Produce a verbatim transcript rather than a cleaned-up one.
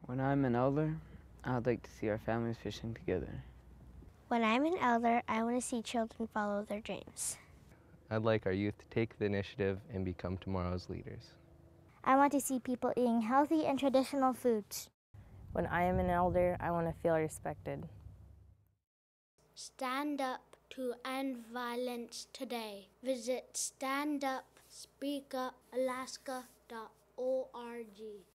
When I'm an elder, I'd like to see our families fishing together. When I'm an elder, I want to see children follow their dreams. I'd like our youth to take the initiative and become tomorrow's leaders. I want to see people eating healthy and traditional foods. When I am an elder, I want to feel respected. Stand up to end violence today. Visit stand up speak up alaska dot org.